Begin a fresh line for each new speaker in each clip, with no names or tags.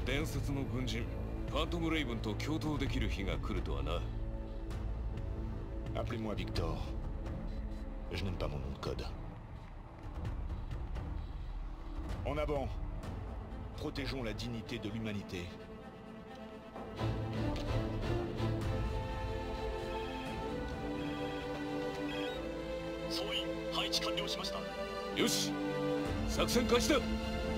伝説の軍人ファントム・レイブンと共闘できる日が来るとはな。
Appelez-moi Victor. Je n'aime pas mon nom de code. En avant. Protégeons la dignité de l'humanité.
Yoshi, 作戦開始だ。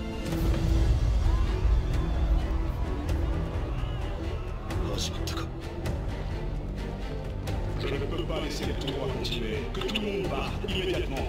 始まったか。Je ne peux pas laisser le tournoi continuer. Que tout le monde parte immédiatement.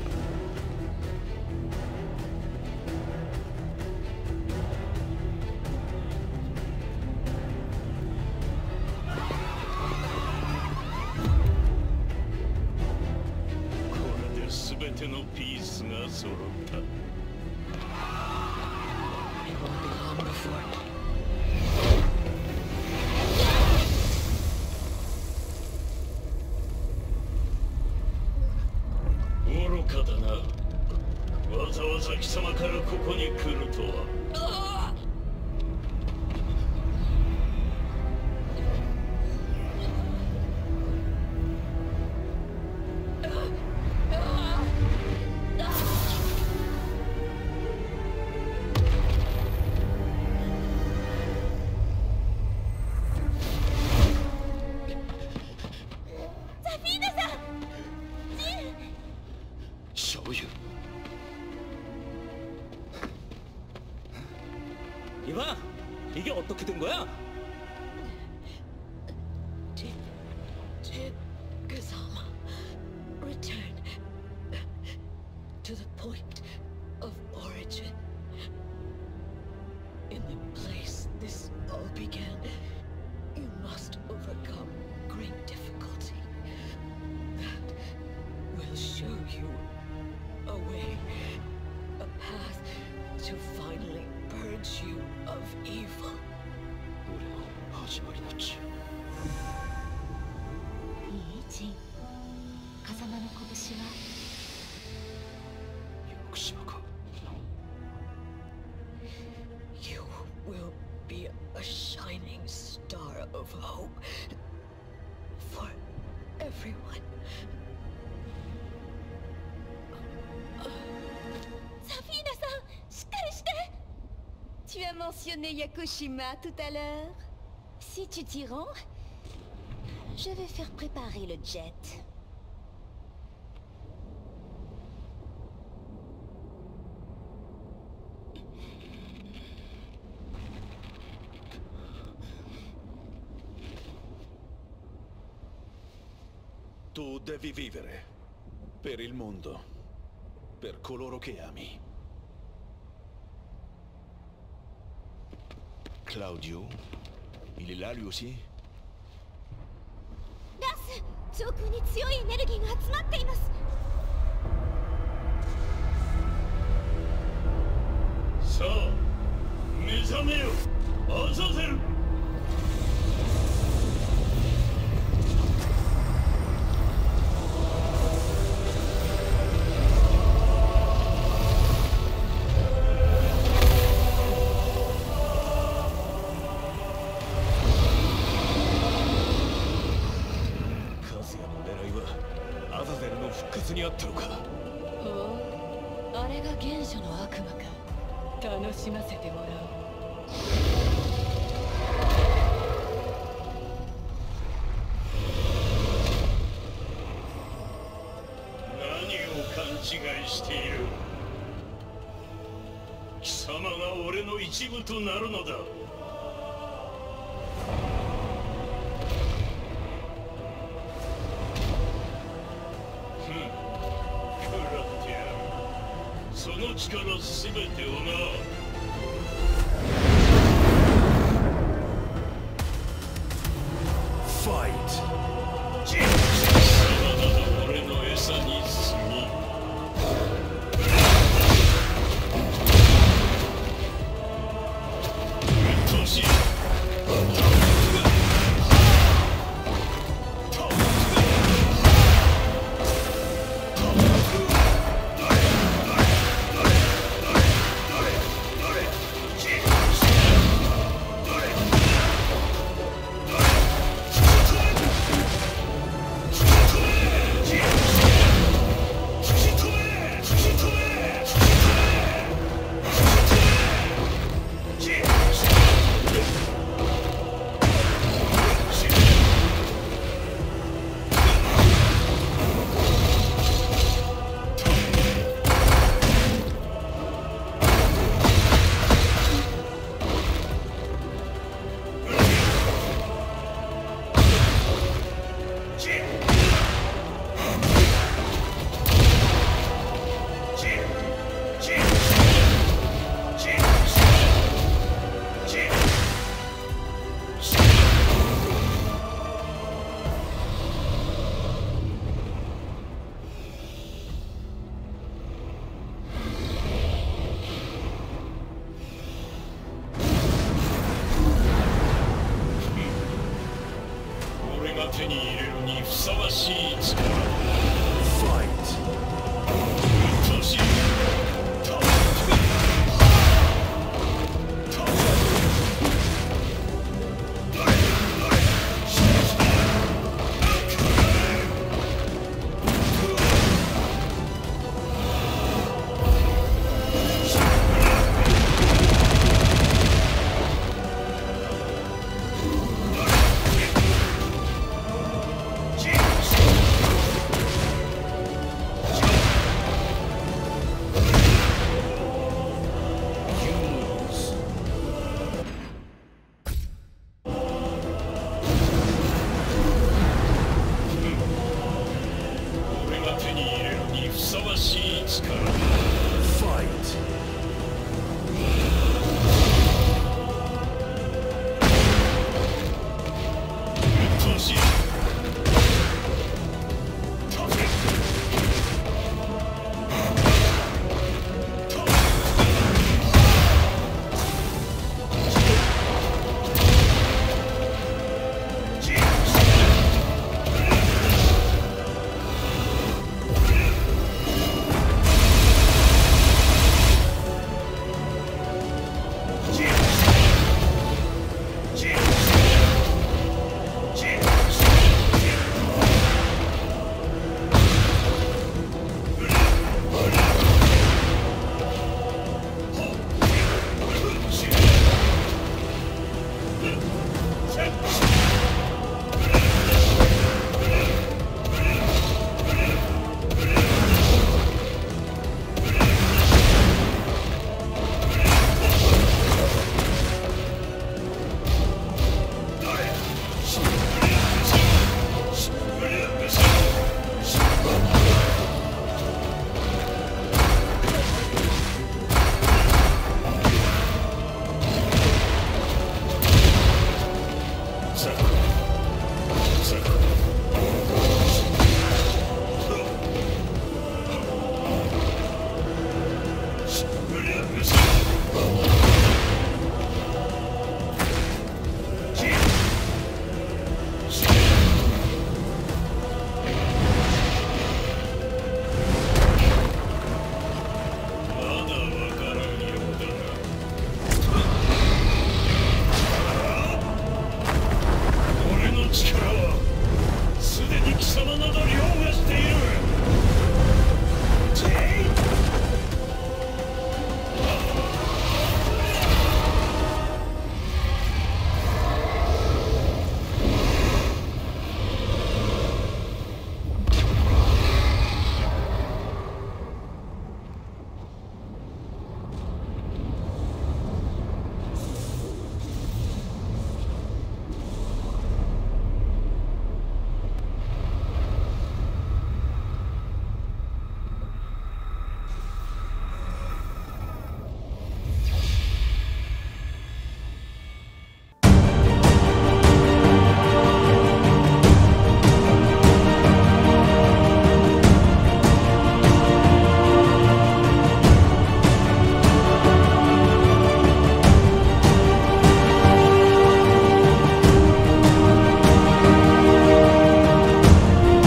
이봐, 이게 어떻게 된 거야?
Kazama, return to the point of origin. In the place this all began, you must overcome great difficulty. That will show you a way, a path to finally purge you of evil.
俺の始まりの地。
いいジン。風間の拳は。
よくしばか。
You will be a shining star of hope for everyone.
Safina-san, しっかりして。Tu as mentionné Yakushima tout à l'heure. Si tu t'y rends, je vais faire préparer le jet.
Tu devi vivere per il mondo, per coloro che ami. Claudio, il est là lui aussi?
ラス、上空に強いエネルギーが集まっています。
さあ、目覚めよ、アザゼル。にあったのか。
ほう、あれが原初の悪魔か。楽しませてもらおう。
何を勘違いしている。貴様が俺の一部となるのだ。その力すべてをな。ファイト。貴様など俺の餌にすぎ。うっとしい。 手に入れるにふさわしい力だ。